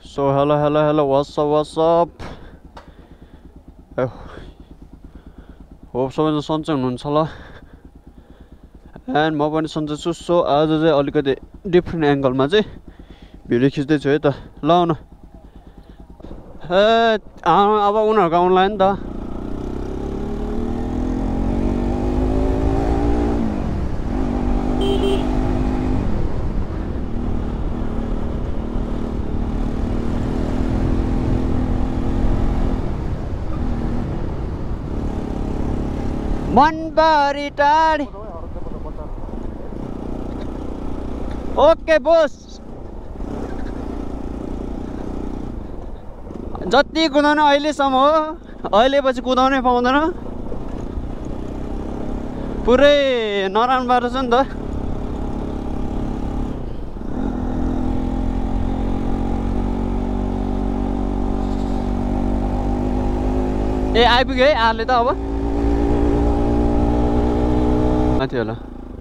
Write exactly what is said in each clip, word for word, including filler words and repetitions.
So hello hello hello what's up what's up hope सबैजना सन्चै हुनुहुन्छ होला एन्ड म पनि सन्चै छु सो आज चाहिँ अलिकति डिफ्रेन्ट एंगलमा चाहिँ भिडियो खिच्दै छु है त ल आउनु ए अब उनीहरुको आउन लाग्यो नि त मनबारी टाढी ओके बोस जति कुदाउन अहिलेसम्म हो अहिले पछि कुदाउनै पाउँदैन पुरै नराम्रो बाटो छ नि त ए आइपुग्यो है आले त अब माथि होला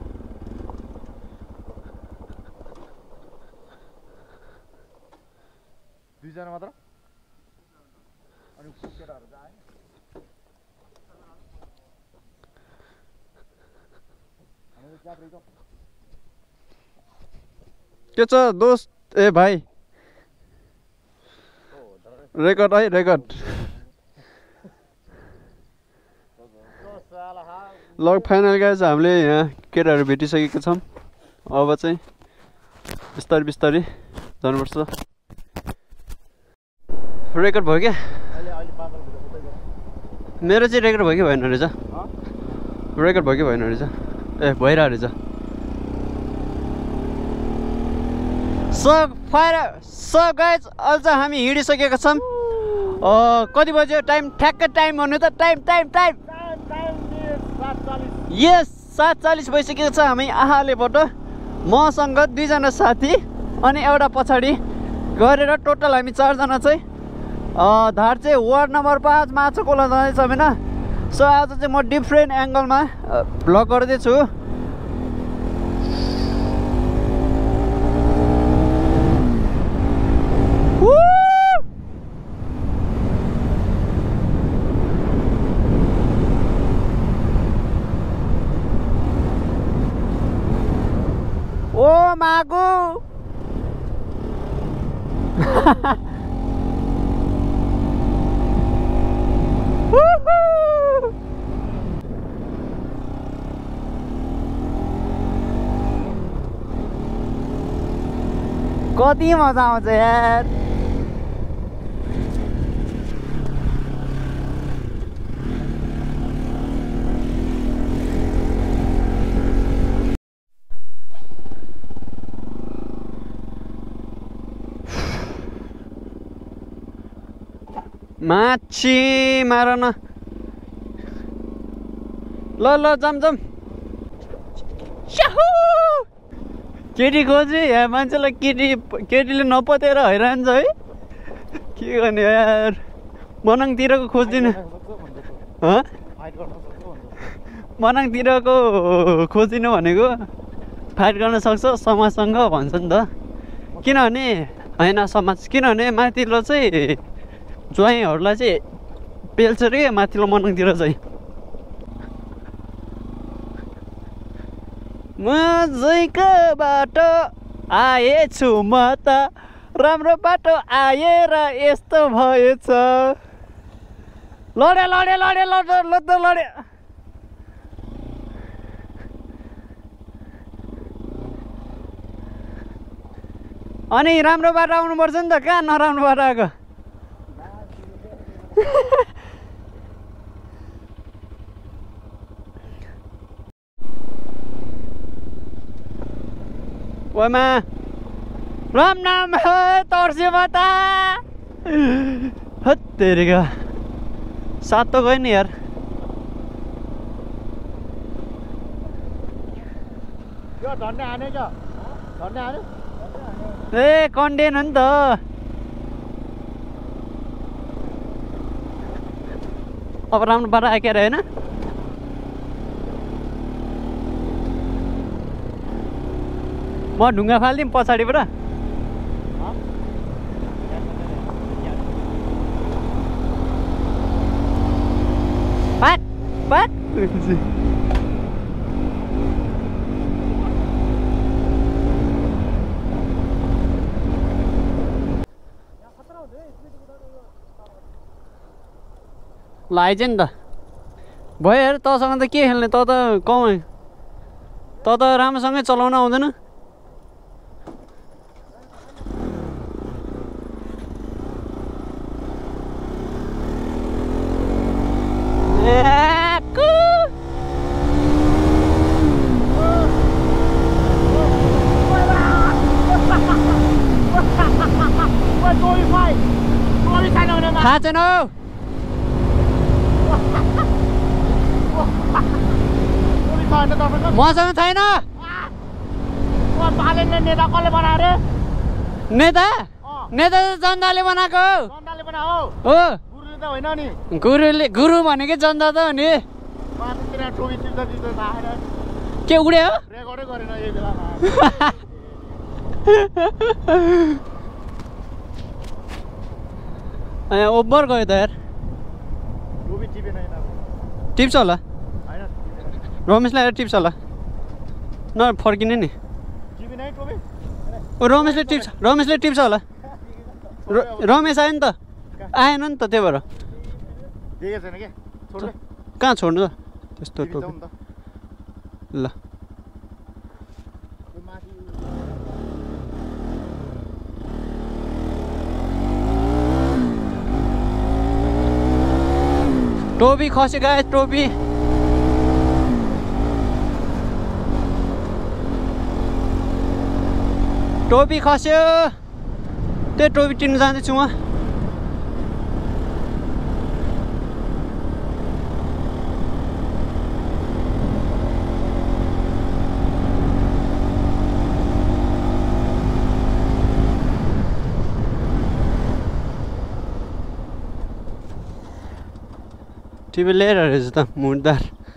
दुई जना मात्र अनि केटाहरु चाहिँ आए हामी क्या ब्रेक के छ दोस्त ए भाइ रेकर्ड है रेकर्ड लग फाइनल गाइज हामीले यहाँ केटाहरु भेटिसकेका छौं अब चाहिँ बिस्तारै बिस्तारै जानुपर्छ रेकर्ड भयो क्या मेरो चाहिँ रेकर्ड भयो कि भएन रहेछ रेकर्ड भयो कि भएन रहेछ ए भइरहेको रहेछ सो फायर सो गाइज अझ हामी हिँडिसकेका छौं कति बज्यो टाइम ठ्याक्क टाइम भन्नु त टाइम टाइम टाइम यस सात चालीस भइसकेको छ हामी आहालेबाट मसँग दुईजना साथी अनि एउटा पछाडि गरेर टोटल हामी चारजना चाहिँ धार चाहिँ वार्ड नम्बर पाँच माछा खोला जाँदैछौँ होइन सो आज चाहिँ म डिफ्रेन्ट एङ्गलमा भ्लग गर्दैछु ओ मागु कति मजा आउँछ यार माछी मार न ल ल जाम जाम केटी खोजी यहाँ मान्छेलाई केटी केटीले नपतेर हैरान छ है के गर्ने यार मनाङतिरको खोज्दिन मनाङतिरको खोजिनु भनेको फाइट गर्न सक्छ समाजसँग भन्छ नि त किनभने होइन समाज किनभने माथिल्लो चाहिँ ज्वाइँहरूलाई चाहिँ पेल्छ रे माथिल्लो मनाङतिर चाहिँ मजैको बाटो आएछु म त राम्रो बाटो आएर यस्तो भएछ लडे लडे लडे लडे लड्दो लडे अनि राम्रो बाटो आउनुपर्छ नि त कहाँ नराम्रो बाटो आएको ओमा राम नाम है तर्स्यो बता हत तेरेका सात तो गयो नि यार यो झन्डा हाने क्या झन्डा हाने ए कन्डेन हो नि त अब राम्रो बाटो आएको अरे होइन म ढुङ्गा फाल्दिउँ पछाडिबाट ल आइज नि त भयो हेर तँसँग त के खेल्ने त त कमै त त राम्रोसँगै चलाउन आउँदैन थाहा छैन हौ मसँग छैन नेता कसले बनायो रे नेता नेता त जनताले बनाएको जनताले बनायो हो गुरुले त होइन नि गुरुले गुरु भनेकै जनता त हो नि के उड्यो रेकर्डै गरेन यही बेलामा ओभर गयो त यार टोपी टिपेन यिनीहरू टिप्छ होला होइन रमेशलाई टिप्छ होला न फर्किने नि टिपेन है टोपी ओ रमेशले टिप्छ रमेशले टिप्छ होला र- रमेश आयो नि त आएन नि त त्यही भएर देखेको छैन के छोड्दै कहाँ छोड्नु त त्यस्तो टिपी टोपी जाउँ त ल त्यो माथि टोपी खस्यो गाइस टोपी टोपी खस्यो त्यो टोपी टिप्नु जाँदैछु म टिभी लिएर रहेछ त मुडदार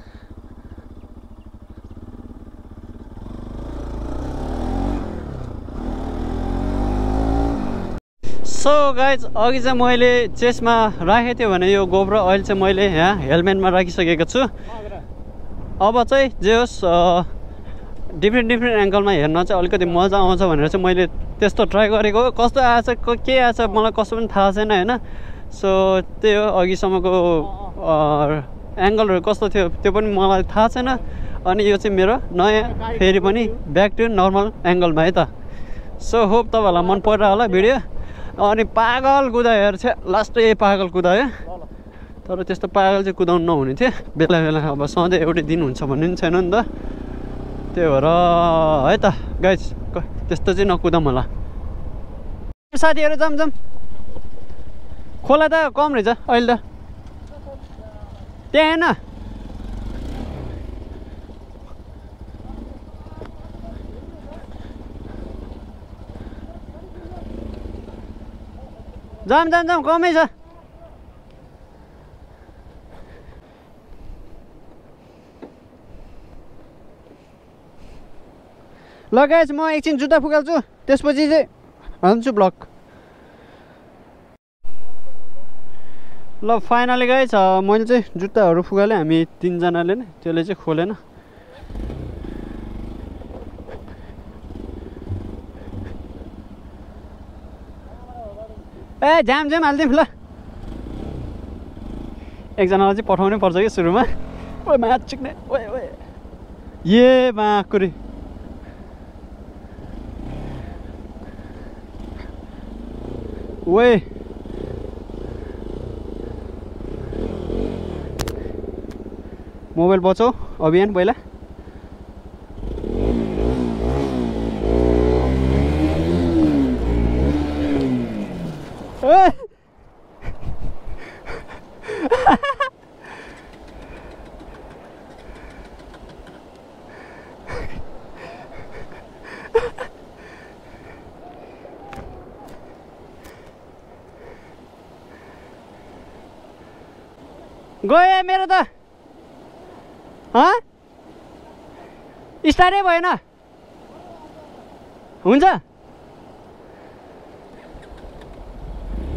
सो गाइज अघि चाहिँ मैले चेस्टमा राखेको थिएँ भने यो गोप्रो अहिले चाहिँ मैले यहाँ हेलमेटमा राखिसकेको छु अब चाहिँ जे होस् डिफ्रेन्ट डिफ्रेन्ट एङ्गलमा हेर्न चाहिँ अलिकति मजा आउँछ भनेर चाहिँ मैले त्यस्तो ट्राई गरेको हो कस्तो आएछ के आएछ मलाई कस्तो पनि थाहा छैन होइन सो त्यही हो अघिसम्मको एङ्गलहरू कस्तो थियो त्यो पनि मलाई थाहा छैन अनि यो चाहिँ मेरो नयाँ फेरि पनि ब्याक टु नर्मल एङ्गलमा है त सो होप तपाईँहरूलाई मन परिरहेको होला भिडियो अनि पागल कुदायो चाहिँ लास्टै पागल कुदायो तर त्यस्तो पागल चाहिँ कुदाउनु नहुने थियो बेला बेला अब सधैँ एउटै दिन हुन्छ भन्ने पनि छैन नि त त्यही भएर है त गाइस त्यस्तो चाहिँ नकुदाउँ होला साथीहरू जाम जाम खोला त कम रहेछ अहिले त त्यहाँ हेर्न जाम जाम जाम कमै छ ल गाइस म एकछिन जुत्ता फुकाल्छु त्यसपछि चाहिँ हाल्छु ब्लग ल फाइनली गाइस मैले चाहिँ जुत्ताहरू फुकालेँ हामी तिनजनाले नै त्यसले चाहिँ खोलेन ए जाम जाम हालिदिउँ ल एकजनालाई चाहिँ पठाउनै पर्छ कि सुरुमा ओ माछ चिक्ने ओ ओ ए माकुरी ओए मोबाइल बचाऊ अभियान पहिला गयो मेरो त स्टार्टै भएन हुन्छ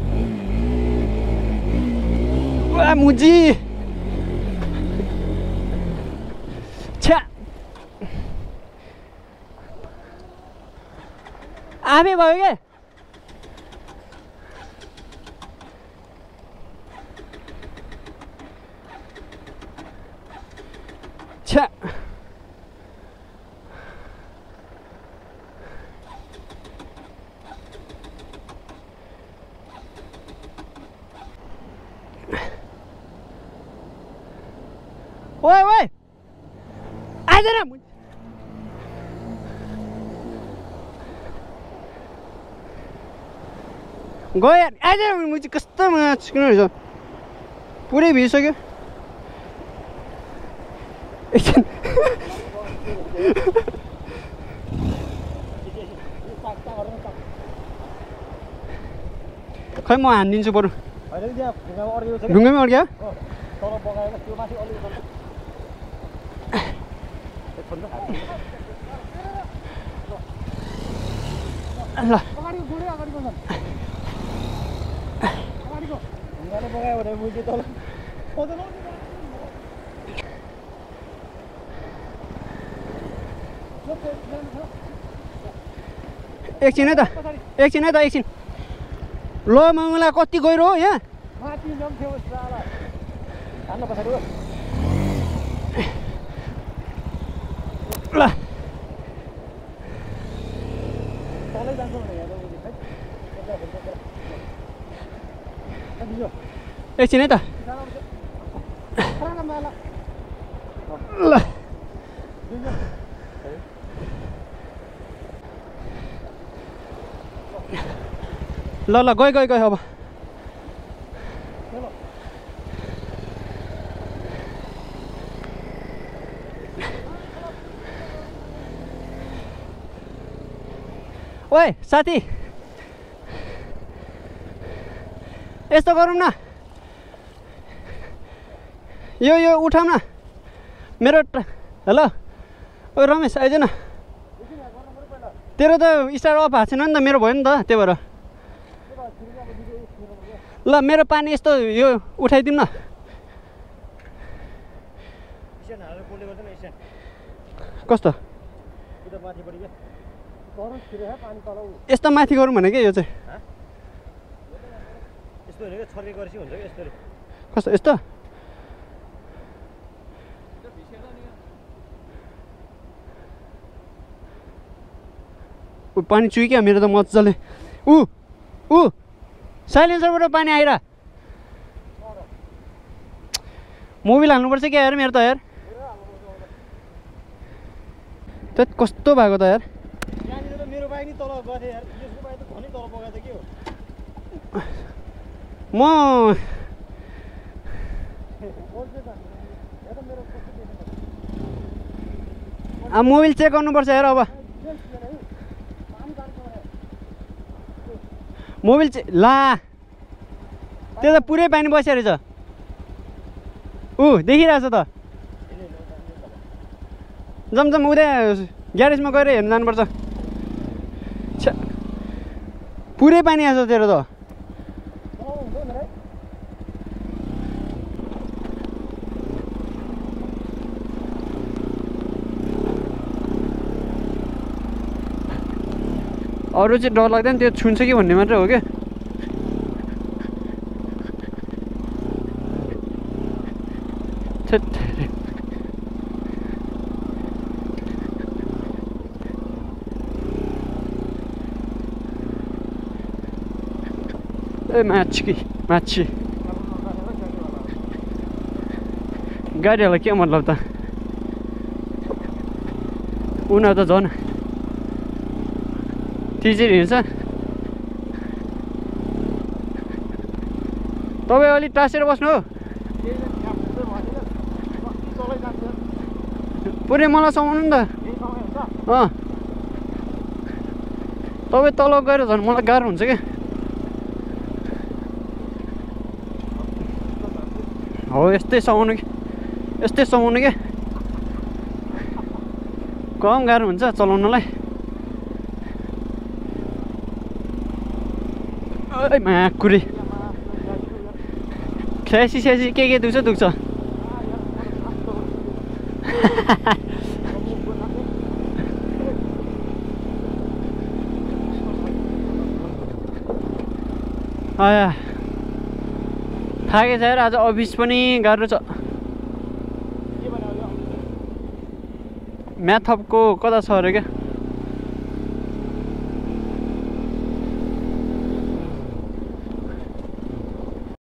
मुजी आफै भयो के छ्या ओए ओए आइज न गयो यार आइज म चाहिँ कस्तो माछ किन रहेछ पुरै भिजिसक्यो एकछिन खै म हानिदिन्छु बरु ढुङ्गामै अड्क्यो ल एकछिन है त एकछिन है त एकछिन ल मङ्गला कति गहिरो हो यहाँ ल एकछिन है त ल ल ल गयो गयो गयो अब ओए साथी यस्तो गरौँ न यो यो उठाऊ न मेरो हेलो ओ रमेश आइज न तेरो त स्टार अफ भएको छैन नि त मेरो भयो नि त त्यही भएर ल मेरो पानी यस्तो यो उठाइदिउँ न कस्तो यस्तो माथि गरौँ भने के यो चाहिँ कस्तो यस्तो पानी चुइक्यो मेरो त मजाले ऊ ऊ साइलेन्सरबाट पानी आइरा मोबिल हाल्नुपर्छ क्या यार मेरो त यार त कस्तो भएको त यार म अब मोबिल चेक गर्नुपर्छ यार अब मोबिल चाहिँ ला त्यो त पुरै पानी बस्यो रहेछ ऊ देखिरहेछ त जमजम उता ग्यारेजमा गएर हेर्नु जानुपर्छ छ्या पुरै पानी आएछ तेरो त अरू चाहिँ डर लाग्दैन त्यो छुन्छ कि भन्ने मात्रै हो क्या ए माछी कि माछी गाडीहरूलाई के मतलब त उनीहरू त झन् तिजेर हिँड्छ तपाईँ अलिक टाँसेर बस्नु हो पुरै मलाई समाउनु नि त अँ तपाईँ तल गएर झन् मलाई गाह्रो हुन्छ क्या हो यस्तै समाउनु कि यस्तै समाउनु क्या कम गाह्रो हुन्छ चलाउनलाई ओइ माकुरी स्यासी स्यासी के के दुख्छ दुख्छ आया थाकेछ यार आज अफिस पनि गाह्रो छ म्याथपको कता छ अरे क्या